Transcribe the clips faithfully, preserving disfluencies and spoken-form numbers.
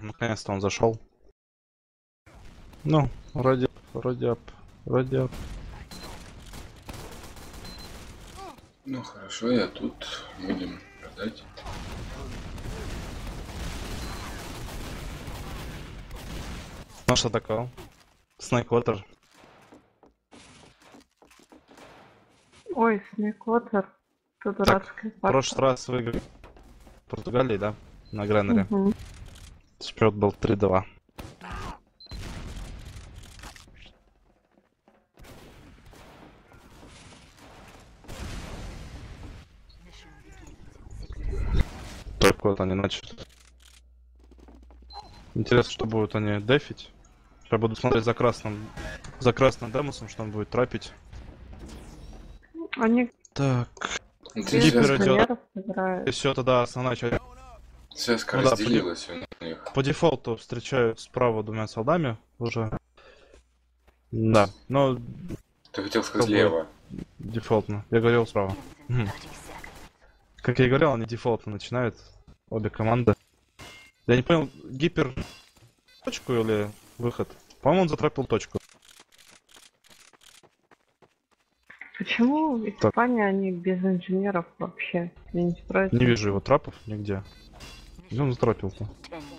наконец-то он зашел. Ну, радиап, радиап, радиап. Ну хорошо, я тут будем продать. Ну что такое? Снайквотер. Ой, Снейквотер. Ты дурацкая В прошлый раз выиграли в Португалии, да? На Греннере. Угу. Счет был три-два. Только вот они начали. Интересно, что будут они дефить. Я буду смотреть за красным, за красным демусом, что он будет трапить. Они Так. Гипер идет. Играют. И все, тогда основная часть. Связка Ну да, разделилась у них. По дефолту встречаю справа двумя солдами уже. Да, но Ты хотел сказать Пробую. слева. дефолтно. Я говорил справа. Мгм. Как я и говорил, они дефолтно начинают. Обе команды. Я не понял, гипер точку или выход? По-моему, он затрапил точку. Почему в Испании они без инженеров вообще? Я не строят. Не вижу его трапов нигде. Где он затрапил-то?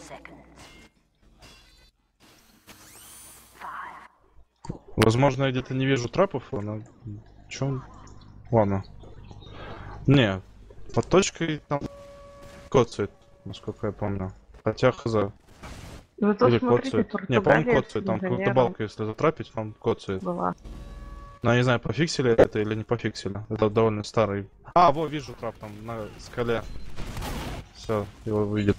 Возможно, я где-то не вижу трапов, но... Чё он? Ладно. Не, под точкой там коцает, насколько я помню. Хотя хз. Вы тут Или смотрите, коцает. Не, по-моему, Португалия коцает. с Там какую-то инженером балку, если затрапить, там коцает. была. Но я не знаю, пофиксили это или не пофиксили. Это довольно старый. А, во, вижу трап там на скале. Все, его выйдет.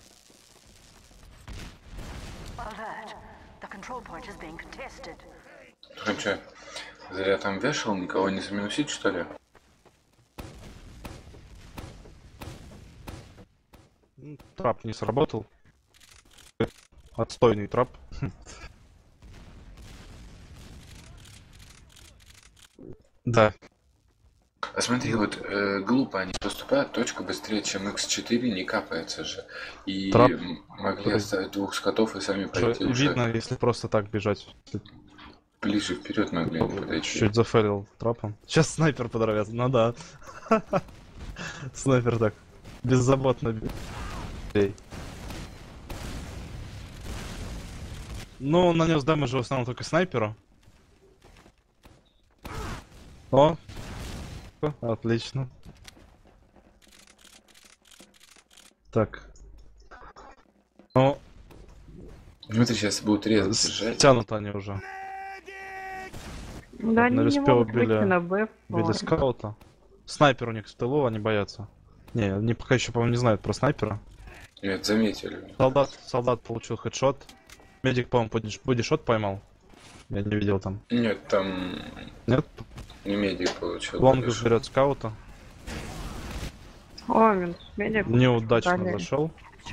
Ты что, зря там вешал, никого не заминусить, что ли? Трап не сработал. Отстойный трап. Да. А смотри, вот э, глупо они поступают, точка быстрее, чем икс четыре, не капается же. И Трап. могли оставить двух скотов и сами пойти уже. Видно, если просто так бежать. Ближе вперед могли они подойти. Чуть зафейлил трапом. Сейчас снайпер подорвет, ну да. Снайпер так беззаботно бей. Ну, он нанес дэмэдж в основном только снайперу. О! Отлично. Так. Ну, Смотри, сейчас будут резать, держать. тянут они уже. Да, они На не респе могут убили- выйти на Б. Били скаута. Снайпер у них в тылу, они боятся. Не, они пока еще, по-моему, не знают про снайпера. Нет, заметили. Солдат, солдат получил хедшот. Медик, по-моему, бодишот поймал. Я не видел там. Нет, там Нет? не медик получил. Лонгус конечно. берет скаута. О, минус медиа. Неудачно Далее. зашел.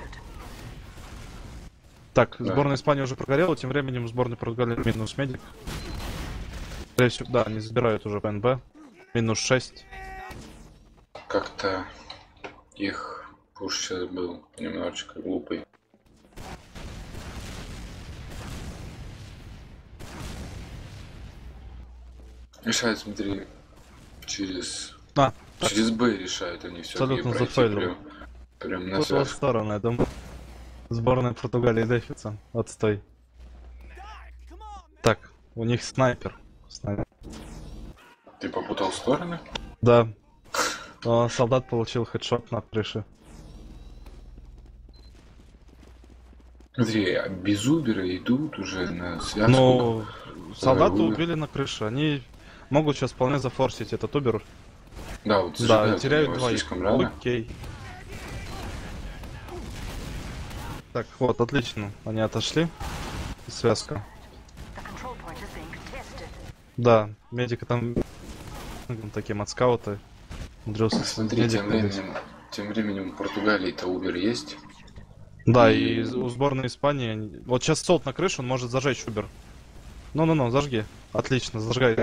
Так, Да. сборная Испании уже прогорела, тем временем сборная Португалии минус медик. Скорее всего, да, они забирают уже ПНБ. Минус шесть. Как-то их пуш сейчас был немножечко глупый. Решают, смотри, через... А, Через Б решают они все Абсолютно пройти зафейлил. прям, прям на в твою связку. сторону, я думаю. Сборная Португалии дефится. Отстой. Так, у них снайпер. Снайпер. Ты попутал стороны? Да. О, солдат получил хедшот на крыше. Смотри, а без Убера идут уже на связку. Ну, солдата Убер. убили на крыше. Они могут сейчас вполне зафорсить этот Убер. Да, вот Да, зажигают теряют его двоих. слишком рано. Окей. Так, вот, отлично. Они отошли. Связка. Да, медика там таким от скаута. Умудрился Смотри, медик тем убить. временем, тем временем в Португалии-то Убер есть. Да, И- и у сборной Испании... они- Вот сейчас солд на крышу, он может зажечь Убер. Ну-ну-ну, зажги. Отлично, зажигай.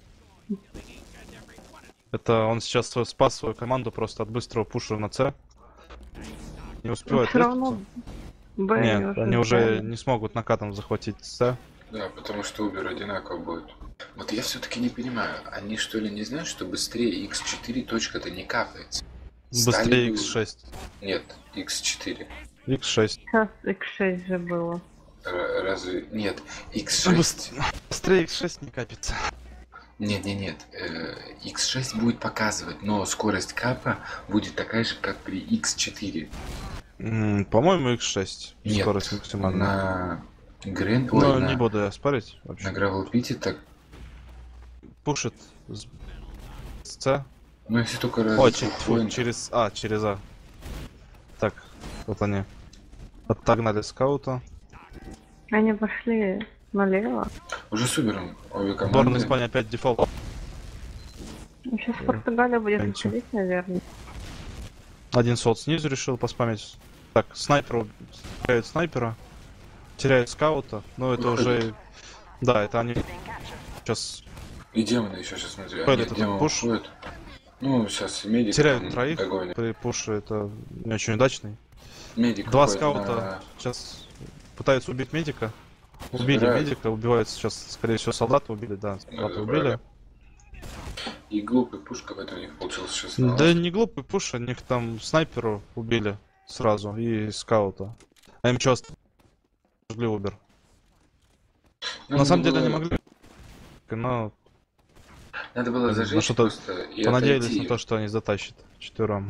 Это он сейчас свой- спас свою команду просто от быстрого пуша на С. Не успевает Все равно лестницу. Б Нет, они уже взяли. не смогут накатом захватить С. Да, потому что Убер одинаково будет. Вот я все-таки не понимаю, они что ли не знают, что быстрее икс четыре точка-то не капается? Быстрее Стали бы- икс шесть. Нет, икс четыре. икс шесть. Сейчас икс шесть же было. Р- разве... Нет, икс Ну, шесть... Быстрее икс шесть не капится. Нет, нет, нет. э, икс шесть будет показывать, но скорость капа будет такая же, как при икс четыре. М, По-моему, икс шесть. Нет, Скорость максимальная. на Грен... Ну, Ой, не на... буду я спорить на вообще. Gravel Pit так... Пушит с с С. Ну, если только О, раз... че- тьфу, через А, через А. Так, вот они. Отогнали скаута. Они пошли налево. Уже с Убером обе Сборная команды. Испании опять дефолт. Сейчас Португалия будет Кончу. выходить, наверное. Один солд снизу решил поспамить. Так, снайпер уб- теряют снайпера. Теряют скаута. Но это Выходит. уже... Да, это они сейчас И демоны еще сейчас смотрю. Пойдет Они этот демон пуш. уходят. Ну, сейчас медик теряют там троих. догонит. При пуше это не очень удачный. Медик Два уходит скаута на- сейчас пытаются убить медика. Убили Забирают. медика, убивают сейчас, скорее всего, солдата убили, да, солдата забрали. убили. И глупый пуш какой-то у них получился сейчас. на Да лаз. не глупый пуш, у них там снайперу убили сразу и скаута. А им что, жгли Убер? Ну, На самом надо деле они было- могли, но Надо было на зажечь что-то просто и понадеялись отойти. на то, что они затащат четвером.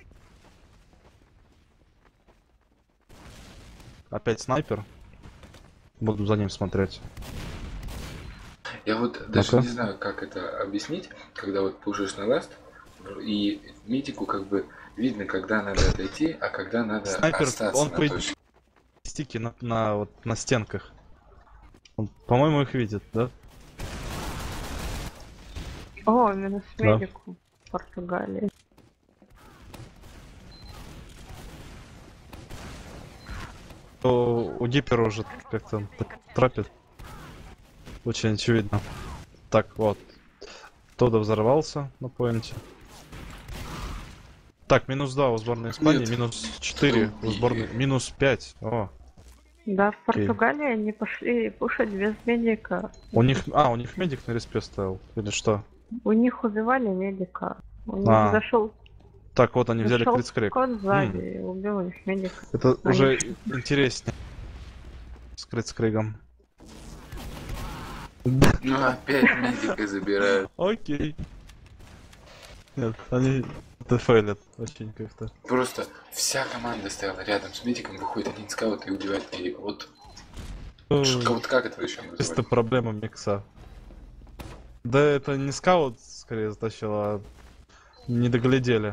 Опять снайпер. Буду за ним смотреть. Я вот даже Ну-ка. не знаю, как это объяснить, когда вот пушишь на ласт, и медику как бы видно, когда надо отойти, а когда надо Снайпер, остаться он на по точке. Стики на, на, вот, на стенках. Он, по-моему, их видит, да? О, минус Да. медику Португалии. То у Гипера уже как-то трапит. Очень очевидно. Так, вот. Тодо взорвался на поинте. Так, минус два у сборной Испании, Нет. минус четыре у Ну, сборной, и- минус пять. О, Да, в Окей. Португалии они пошли пушить без медика. у них, а, у них медик на респе стоял, или что? У них убивали медика. У них А, зашел, Так, вот они взяли зашел критскрик. кот сзади и убил их медика. Это Они уже ж- интереснее. С критскригом. Ну опять медика забирают. Окей. Нет, они дефейлят очень как-то. Просто вся команда стояла рядом с медиком, выходит один скаут и убивает медика. Вот, Ну, ш- вот как это еще Чисто называть? проблема микса. Да это не скаут скорее затащил, а не доглядели.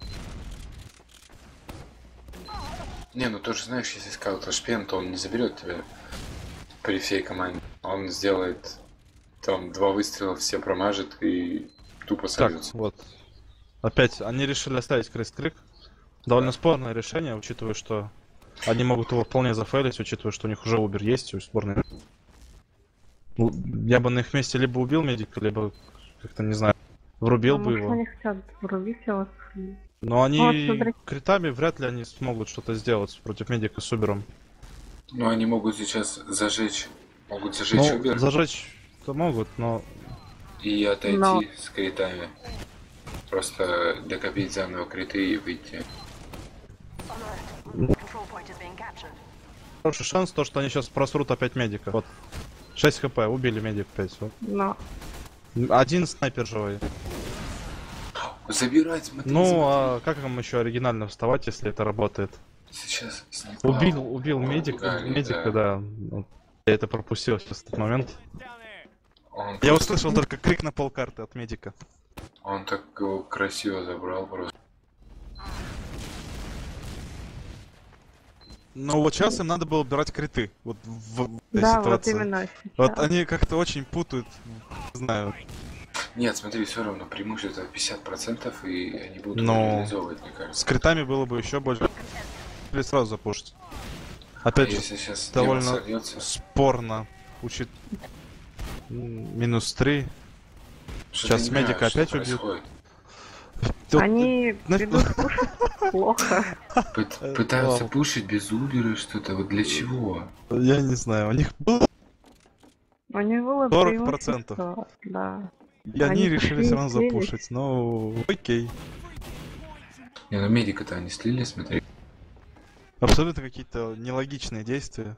Не, ну тоже знаешь, если скаут шпен, то он не заберет тебя при всей команде. Он сделает там два выстрела, все промажет и тупо Так, сольется. вот. Опять, они решили оставить крейст-крик. Довольно спорное решение, учитывая, что они могут его вполне зафейлить, учитывая, что у них уже Убер есть у сборной. Ну, я бы на их месте либо убил медика, либо как-то, не знаю, врубил А бы может, его. они хотят врубить его. Но они Вот, смотри. критами вряд ли они смогут что-то сделать против медика с Убером. Ну они могут сейчас зажечь, могут зажечь Ну, Убер зажечь-то могут, но и отойти Но. с критами. Просто докопить заново криты и выйти. хороший шанс, то, что они сейчас просрут опять медика. Вот. шесть хп, убили медик опять. Вот. Но Один снайпер живой. Забирать, смотри, Ну, смотри. а как им еще оригинально вставать, если это работает? Сейчас снесло. Убил, убил медик, Ругали, медика, да. Вот. Я это пропустил сейчас этот момент. Он, Я просто- услышал только крик на полкарты от медика. он так его красиво забрал просто. Но вот сейчас им надо было убирать криты. Вот в, в этой да, вот ситуации. именно сейчас. Вот они как-то очень путают, не знаю. Нет, смотри, все равно преимущество пятьдесят процентов, и они будут Но- его реализовывать, мне кажется. С критами было бы еще больше. Или сразу запушить. А Опять же, если сейчас довольно демон сольется, спорно. Учит минус три. что-то сейчас не понимаю, медика что опять убьют. происходит. Тут- Они на- ведут кушать плохо. Пыт- Э, Пытаются вау. пушить без убера что-то. Вот для чего? Я не знаю, у них было У них было сорок процентов. преимущество, да. И они Они решили пошли все равно и слились. запушить. Ну, окей. Не, ну медика-то они слили, смотри. Абсолютно какие-то нелогичные действия.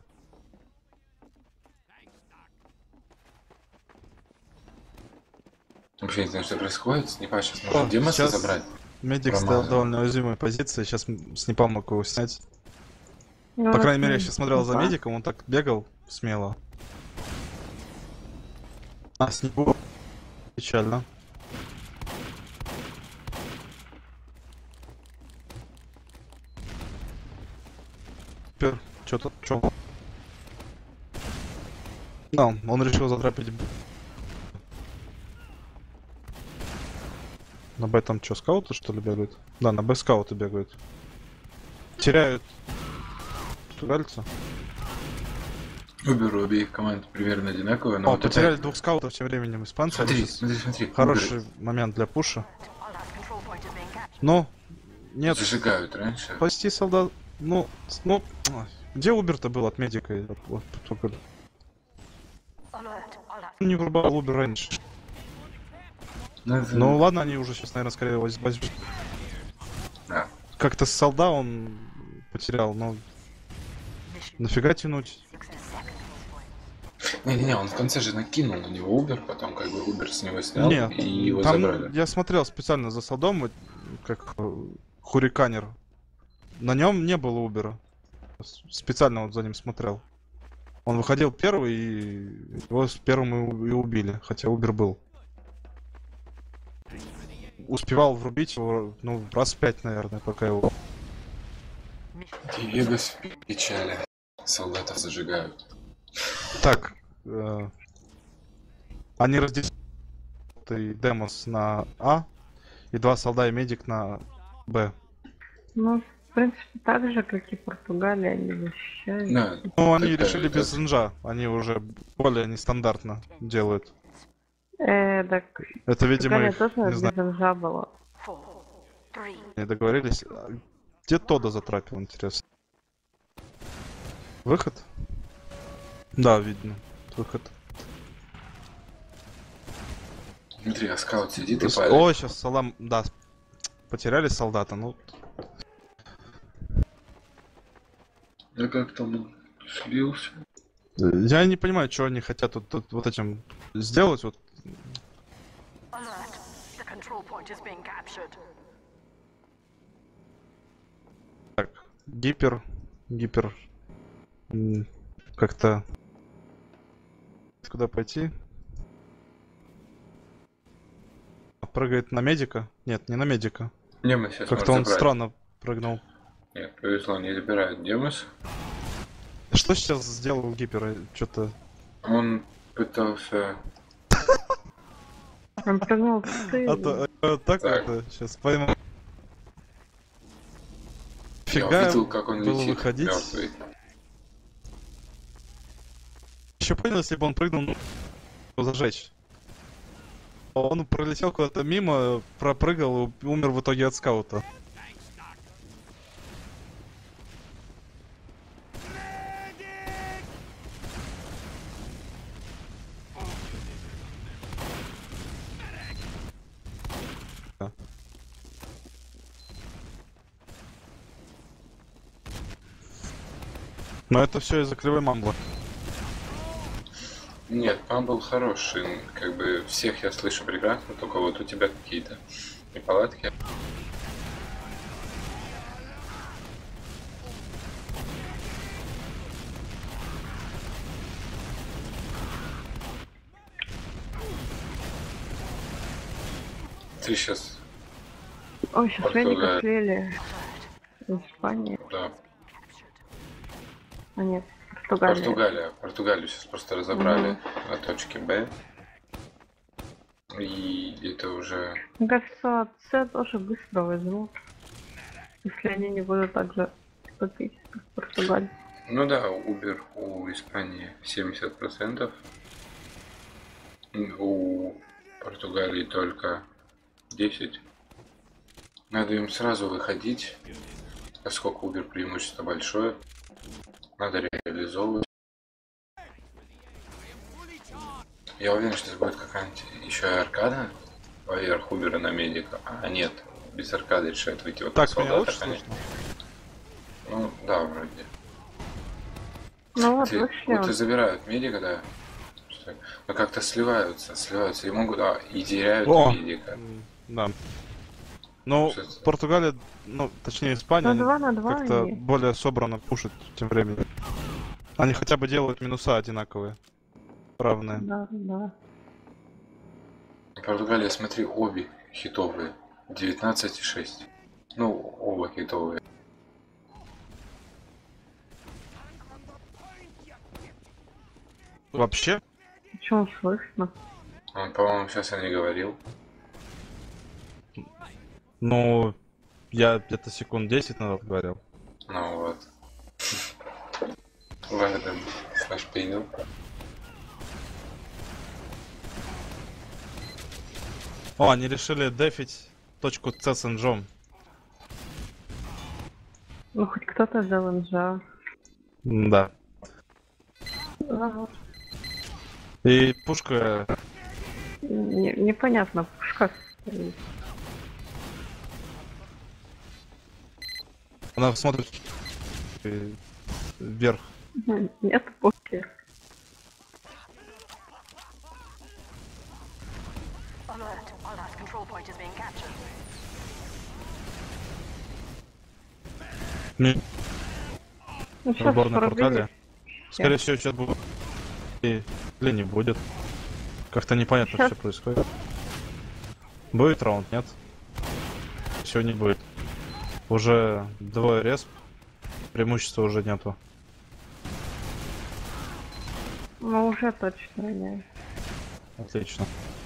Вообще не знаю, что происходит. Снипа сейчас О, может Демоса сейчас забрать. Медик стоял в Промазал. довольно уязвимой позиции, сейчас с Непа мог его снять. Ну, По вот крайней мере, я м, сейчас смотрел за да. медиком, он так бегал смело. А, с него печально. Супер, что-то, чё? Да, он решил затрапить. б- На Б там что, скауты что ли бегают? Да, на Б скауты бегают. Теряют португальца. Убер у обеих команд примерно одинаковые, но О, вот потеряли опять- двух скаутов тем временем испанцы. они Смотри, щас- смотри, смотри. Хороший Убер момент для пуша. Но нет, зажигают раньше. спасти солдат. Ну, с- ну, ай, где Убер-то был от медика? и от- от Португалии? Ну, не врубал Убер раньше. Ну, это- Ну ладно, они уже сейчас, наверное, скорее воз- возьмут. Да. Как-то солда он потерял, но нафига тянуть? Не-не-не, он в конце же накинул на него Убер, потом как бы Убер с него снял Не, и его там забрали. я смотрел специально за солдом, вот, как э, хуриканер. На нем не было Убера. С- Специально вот за ним смотрел. Он выходил первый, и его с первым и у- и убили, хотя Убер был. Успевал врубить его, ну, раз пять, наверное, пока его... Вегас в печали. Солдатов зажигают. Так, э, они разделили Демос на А, и два солда и медик на Б. Ну, в принципе, так же, как и Португалия, они защищают. Да, Ну, они такая решили же, без так. инжа, они уже более нестандартно делают. Э, так, Это, видимо, Португалия их, тоже не без знаю, инжа была. не договорились. А где Тодда затрапил, интересно? Выход? Да, видно. Выход. Смотри, а скаут сидит и С- палит. О, сейчас Салам, да, потеряли солдата, ну, Да как там он слился? я не понимаю, что они хотят тут, тут вот этим сделать, вот. Так, гипер, гипер, м, как-то, куда пойти? Прыгает на медика? Нет, не на медика. Не, мы сейчас Как-то он забрать. странно прыгнул. Нет, повезло, не забирают Демос. Что сейчас сделал гипера? Что-то... Он пытался... Он прыгнул в кусты. А то, э, так Так. это, сейчас пойму. Я Фига увидел, как он было летит выходить. мертвый. Еще понял, если бы он прыгнул, ну, его зажечь. Он пролетел куда-то мимо, пропрыгал и умер в итоге от скаута. Но это все из-за кривой мамблы. Нет, пан был хороший. Как бы всех я слышу прекрасно, только вот у тебя какие-то неполадки. Ты сейчас, Ой, сейчас Португалия. медика слили. В Испании. да, А нет, Португалия. Португалия. Португалию сейчас просто разобрали на точке Б. И это уже... Мне кажется, С тоже быстро возьмут. Если они не будут так же топить, как Португалия. Ну да, Убер у Испании семьдесят процентов. У Португалии только десять. Надо им сразу выходить, поскольку Убер преимущество большое. Надо реализовывать. Я уверен, что будет какая-нибудь еще и аркада поверх Убера на медика. А нет, без аркады решает выйти вот Так, меня лучше конечно. слышно? Ну, да, вроде. Ну вот, Ты, вышли. вот и он. забирают медика, да. Что- Но как-то сливаются, сливаются и могут, а, и теряют О! медика. М, Да. Ну, Что это? Португалия, ну, точнее Испания, На они два на два как-то и... более собрано пушат тем временем. Они хотя бы делают минуса одинаковые. Равные. Да, да. Португалия, смотри, обе хитовые. девятнадцать и шесть. Ну, оба хитовые. Вообще, Почему слышно? Он, по-моему, сейчас я не говорил. ну, я где-то секунд десять назад говорил. Ну вот. Ладно, слышь, принял. О, они решили дефить точку С с инжом. Ну, хоть кто-то взял инжа. Да. Ага. И пушка... Не- непонятно, пушка стоит. Она смотрит э, вверх. Ну, нет пушки. Alert! Our last control point is being captured. Не, Ну, сейчас Сборная Португалия. пробили. Скорее всего, сейчас будет. И- Или не будет. Как-то непонятно Щас. все происходит. Будет раунд, нет? Все не будет. Уже двое респ. Преимущества уже нету. Ну, уже точно нет. Отлично.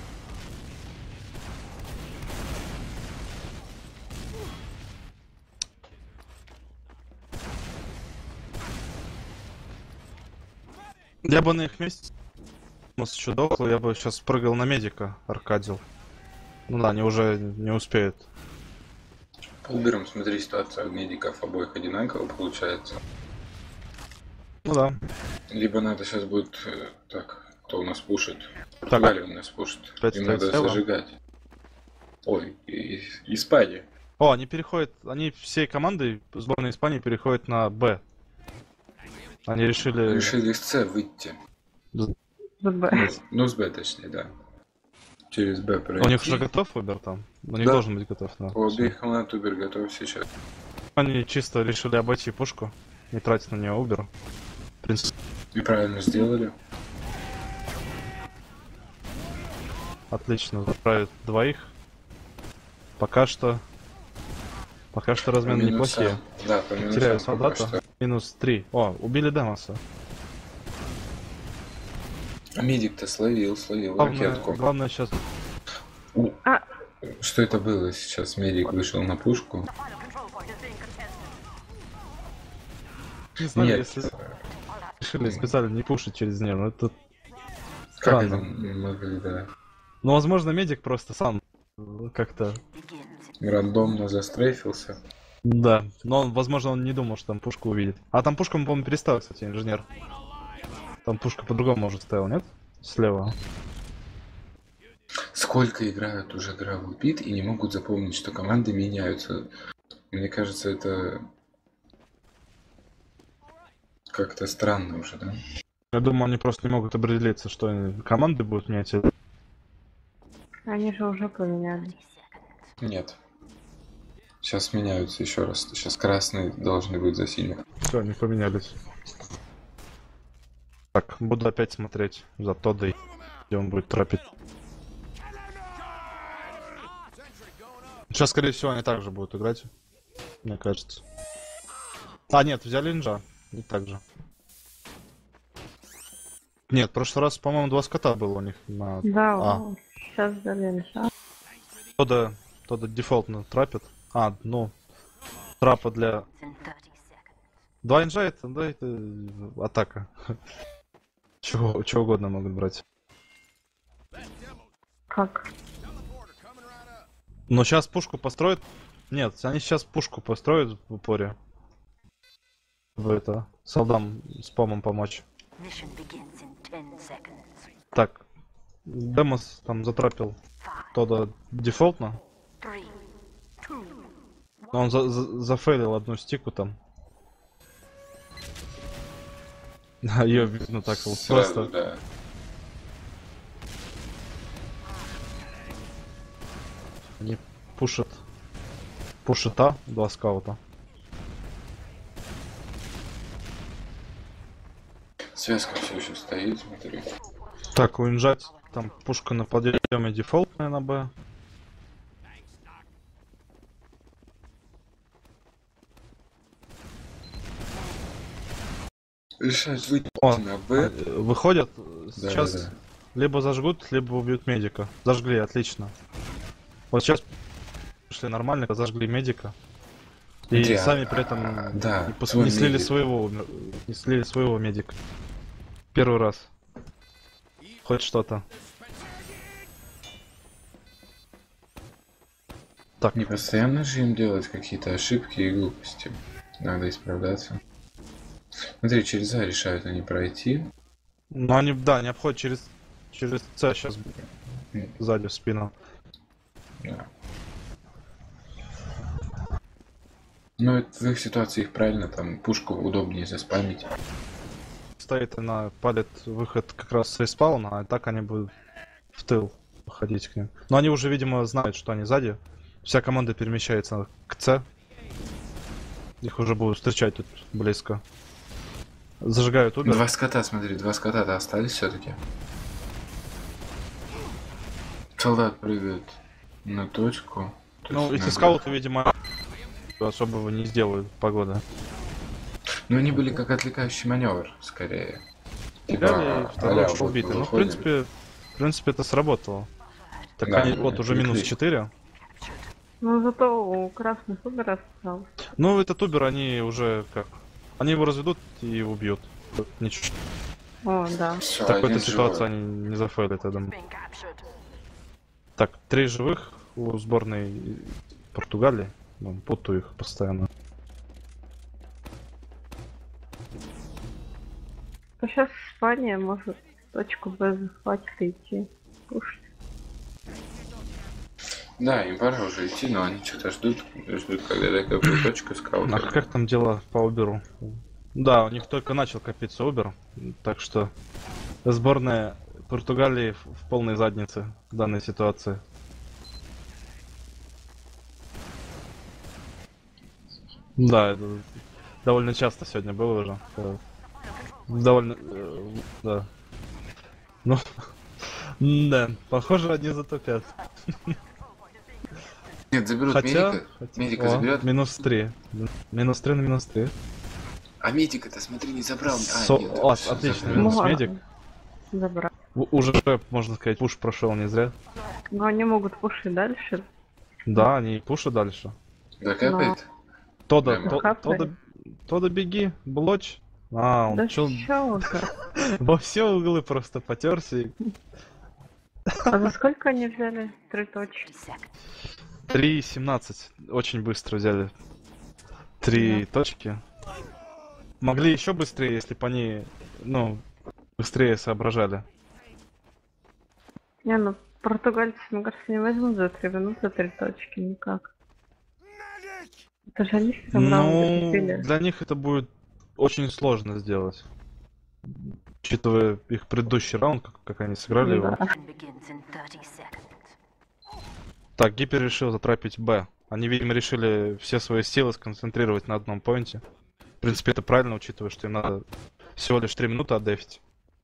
Я бы на их месте, может, еще долго, я бы сейчас прыгал на медика, аркадил. Ну да, они уже не успеют. По Уберам, смотри, ситуация у медиков обоих одинаково получается. Ну да. Либо надо сейчас будет... э, Так, кто у нас пушит? Так, Португалия у нас пушит. опять Им стоит надо слева. зажигать. Ой, и- и- Испания. О, они переходят, они всей командой сборной Испании переходят на Б. Они решили... Решили с С выйти. ЗБ. Ну, с Б точнее, да. Через Б пройти. У них уже готов выбор там? У них Да. должен быть готов, да. У Всё. обеих команд Убер готов сейчас. Они чисто решили обойти пушку, не тратить на нее Убер. В принципе, И правильно сделали. отлично, заправят двоих. Пока что... Пока что размены По минусам. неплохие. Да, по минусам Теряю пока солдата. что. Минус три. О, убили Демоса. А медик-то словил, словил Главное, ракетку. главное сейчас... У, А, Что это было сейчас? Медик вышел на пушку. The final control point is being contested. Не знаю, Нет. если решили специально не пушить через нее, но это... Как Странно. это могли, да? Ну, возможно, медик просто сам э, как-то... Begins. Рандомно застрейфился. Да, но он, возможно, он не думал, что там пушку увидит. А там пушку, по-моему, перестал, кстати, инженер. Там пушка по-другому, может, стояла, нет? Слева. Сколько играют уже Gravel Pit и не могут запомнить, что команды меняются. Мне кажется, это как-то странно уже, да? Я думаю, они просто не могут определиться, что они- команды будут менять. они же уже поменяли. Нет. Сейчас меняются еще раз. Сейчас красные должны быть за синих. Все, они поменялись. Так, буду опять смотреть за Тодой, где он будет тропить. Сейчас, скорее всего, они также будут играть. Мне кажется. А, нет, взяли инжа. И так же. Нет, в прошлый раз, по-моему, два скота было у них на... Да, А. сейчас взяли инжа. Тода, Тода дефолтно трапит. А, ну... Трапа для... In thirty seconds. Два инжа это, да, это э, атака. Чего, чего угодно могут брать. Как? Но сейчас пушку построят Нет, они сейчас пушку построят в упоре. В это, солдам с помом помочь. Mission begins in ten seconds. Так, Демос там затрапил Five, Тодда дефолтно. three, two, Но он за за зафейлил одну стику там. Ее видно так вот Сразу, просто. да. Они пушат. Пушат А, два скаута. Связка все еще стоит, смотри. Так, уезжать. Там пушка на подъеме дефолтная на Б. Решают выйти О, на э, Б. выходят. Да, Сейчас да, да. либо зажгут, либо убьют медика. Зажгли, отлично. Вот сейчас пришли нормально, зажгли медика. И Смотри, а- сами при этом а, да, не, пос- твой не слили медик. своего, умер- не слили своего медика. Первый раз. Хоть что-то. Так, Не постоянно же им делать какие-то ошибки и глупости. Надо исправляться. Смотри, через А решают они пройти. ну они, да, они обходят через, через С сейчас М. сзади в спину. Да. Ну, это в их ситуации их правильно, там пушку удобнее заспамить. Стоит она, палит выход как раз с респауна, а так они будут в тыл выходить к ним. Но они уже, видимо, знают, что они сзади. Вся команда перемещается к С. Их уже будут встречать тут близко. Зажигают убер. Два скота, смотри, два скота-то остались все-таки. Солдат прыгает на точку. то Ну, есть эти на скауты, видимо, особого не сделают, погода. Ну, они были как отвлекающий маневр, скорее. Фигали, Типа, второй а-ля, что вот убитый. мы Ну, в выходим. принципе, в принципе, это сработало. Так Да, они, ну, вот уже отвлекли. минус четыре. Ну зато у красных убер осталось. Ну, этот убер, они уже как... Они его разведут и убьют. Тут ничего. О, да. Всё, В такой-то один ситуации живой. они не зафейлят, я думаю. being captured. Так, три живых у сборной Португалии. Ну, путаю их постоянно. То сейчас Испания может точку Б захватить и идти. Кушать. Да, им пора уже идти, но они что-то ждут, ждут, когда докопают точку А скаута. как там дела по Уберу? Да, у них только начал копиться Убер, так что сборная Португалии в в полной заднице в данной ситуации. Да, это довольно часто сегодня было уже. э, Довольно... э, Да. Ну, да, похоже, они затопят. Нет, заберут Хотя... медика. хотя- Медика О, заберет. минус три. Минус три на минус три. А медика-то, смотри, не забрал. А, Со- нет, о, всё, отлично, забрал. минус Можно медик. забрать. У- Уже, можно сказать, пуш прошел не зря. Но они могут пушить дальше. Да, они пушат дальше. Докапает? Тода, Прямо. то, Хапай. Тода, Тода беги, блочь. А, он Да чё, чё вы? во все углы просто потерся. и А за сколько они взяли? Три точки. thirty seconds. три семнадцать. Очень быстро взяли. Три точки. Могли еще быстрее, если бы они, ну, быстрее соображали. Не, ну португальцы, мне кажется, не возьмут за три минуты три точки никак. Это же они в первом раунде Ну, купили. для них это будет очень сложно сделать. Учитывая их предыдущий раунд, как, как они сыграли его. Да. Mission begins in thirty seconds. Так, Гипер решил затрапить Б. Они, видимо, решили все свои силы сконцентрировать на одном поинте. В принципе, это правильно, учитывая, что им надо всего лишь три минуты отдефить.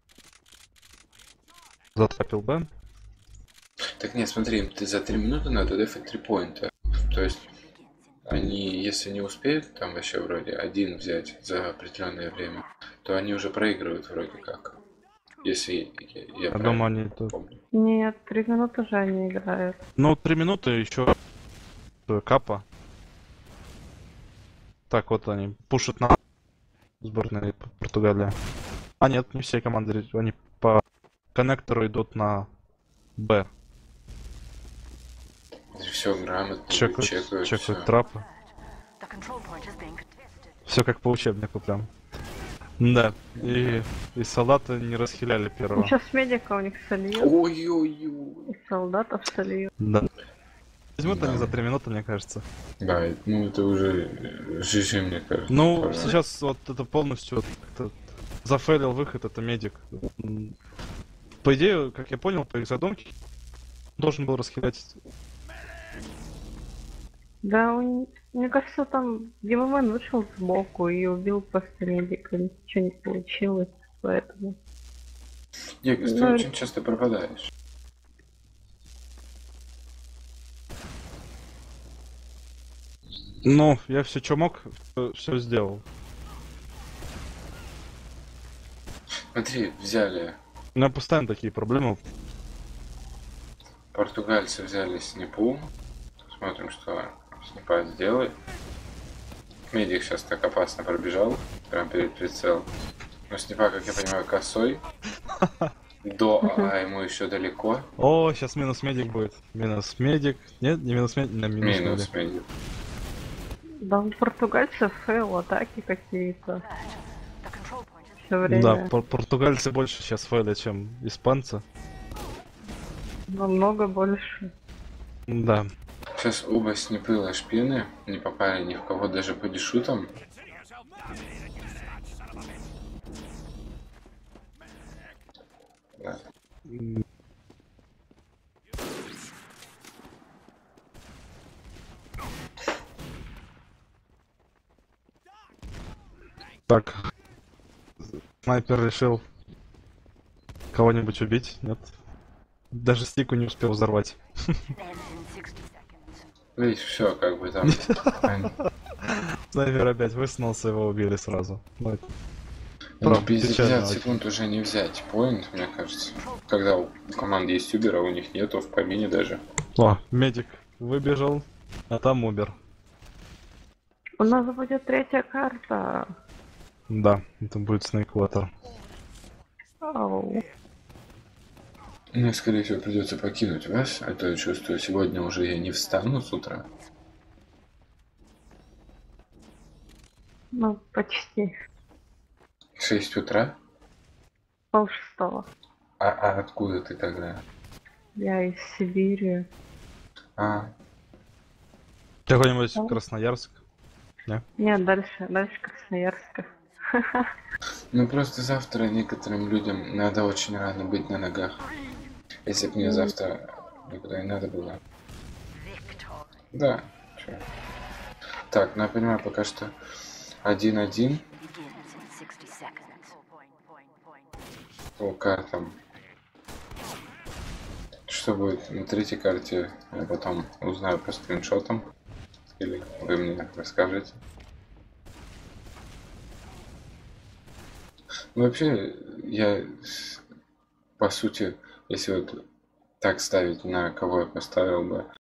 Затрапил Б. Так нет, смотри, им ты за три минуты надо дефать три поинта. То есть они, если не успеют там вообще вроде один взять за определенное время, то они уже проигрывают вроде как. Если я, я Я правильно думаю, они тут... помню. Нет, три минуты же они играют. Ну, три минуты еще капа. Так, вот они пушат на сборной П- Португалии. А нет, не все команды, ре- они по коннектору идут на Б. все грамотно, Чекают, чекают, чекают всё. трапы. The control point is being contested. Все как по учебнику прям. Да. И, и солдаты не расхиляли первого. Сейчас медика у них сольют, Ой-ой-ой. и солдатов сольют. Да. Возьмут Да. они за три минуты, мне кажется. Да, и- ну это уже э, жижи, мне кажется. Ну, пора. сейчас вот это полностью вот как-то зафейлил выход, это медик. М, По идее, как я понял, по их задумке, должен был расхилять. Да, он- мне кажется, там Димомен вышел сбоку и убил просто медика, ничего не получилось, поэтому... Егос, ты Ну, очень часто пропадаешь. Ну, я все, что мог, все сделал. Смотри, взяли, У меня постоянно такие проблемы. португальцы взяли снипу. Смотрим, что снипа сделает. Медик сейчас так опасно пробежал, прям перед прицел. Но снипа, как я понимаю, косой. До А ему еще далеко. О, сейчас минус медик будет. Минус медик. Нет, не минус медик, на минус, Минус медик. медик. Да, у португальцев фейл атаки какие-то The control point is все время. Да, пор- португальцы больше сейчас фейлят, чем испанцы. Намного больше. Да. Сейчас оба снипы лашпины не попали ни в кого, даже по дешутам. Да. М. Так. Снайпер решил кого-нибудь убить, нет? Даже стику не успел взорвать. ends in sixty seconds. Видишь, все, как бы там. они- Снайпер опять высунулся, его убили сразу. Ну, это Ну, правда, пятьдесят печально пятьдесят секунд уже не взять. Поинт, мне кажется. Когда у команды есть Убер, а у них нету в помине даже. О, медик выбежал, а там убер. У нас будет третья карта. Да, это будет Снейквотер. Ау. Мне, скорее всего, придется покинуть вас, а то я чувствую, сегодня уже я не встану с утра. Ну, почти. шесть утра? Пол шестого. А, а откуда ты тогда? Я из Сибири. А, Какой-нибудь Да. Красноярск? Нет, дальше, дальше Красноярска. ну просто завтра некоторым людям надо очень рано быть на ногах. Если бы мне Мгм. завтра никуда не надо было. Victory. Да, чё. Так, ну я понимаю, пока что один-один Begins in sixty seconds. Point, point, point. по картам. Что будет на третьей карте, я потом узнаю по скриншотам. Или вы мне расскажете. Ну, вообще, я, с- по сути, если вот так ставить, на кого я поставил бы,